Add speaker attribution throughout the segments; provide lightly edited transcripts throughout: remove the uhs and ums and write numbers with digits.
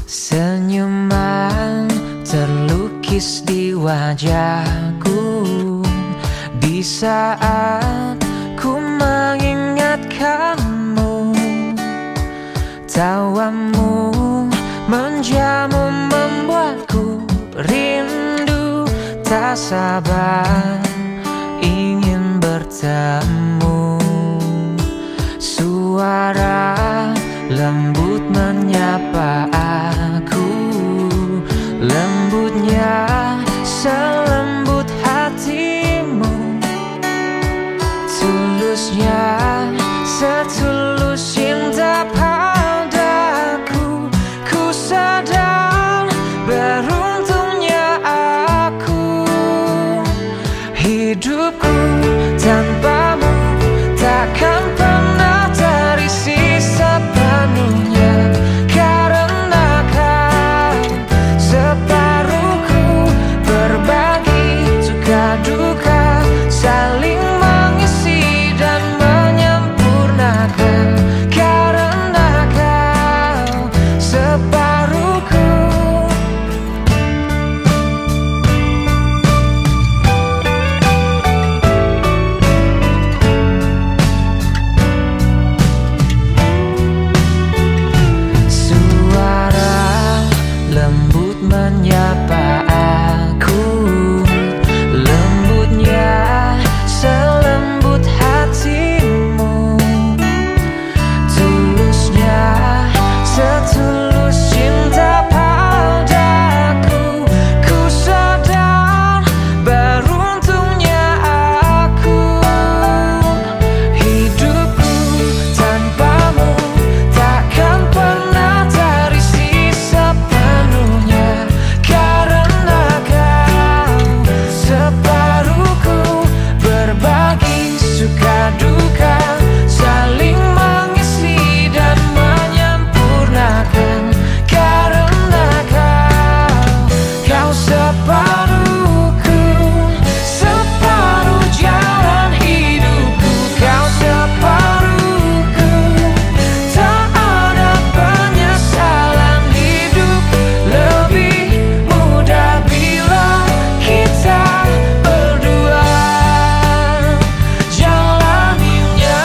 Speaker 1: Senyuman terlukis di wajahku di saat ku mengingatkanmu. Tawamu menjamu membuatku rindu, tak sabar ingin bertemu. Suara lembut menyapa aku, lembutnya selembut hatimu, tulusnya setulus cinta padaku. Ku sadar beruntungnya aku, hidupku tanpamu takkan pernah terisi sepenuhnya. Karena kau separuhku, berbagi suka duka, saling mengisi dan menyempurnakan. Karena kau separuhku. Lembut menyapa aku, lembutnya selembut hatimu, tulusnya setulus cinta padaku. Ku sadar beruntungnya aku, hidupku tanpamu takkan pernah terisi sepenuhnya. Karena kau separuhku, berbagi suka duka, saling mengisi dan menyempurnakan. Karena kau separuhku, separuh jalan hidupku. Kau separuhku, tak ada penyesalan. Hidup lebih mudah bila kita berdua jalaninya.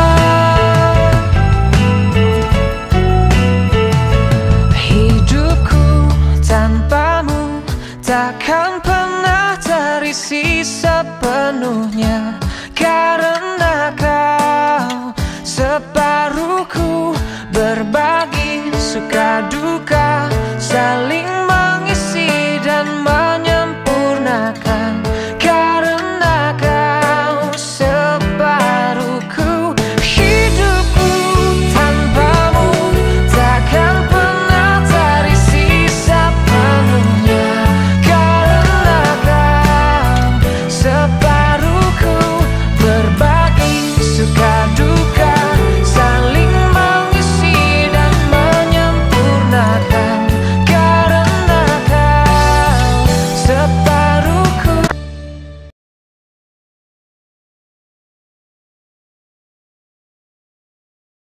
Speaker 1: Hidupku tanpamu takkan pernah terisi sepenuhnya. Karena kau separuhku, berbagi suka duka,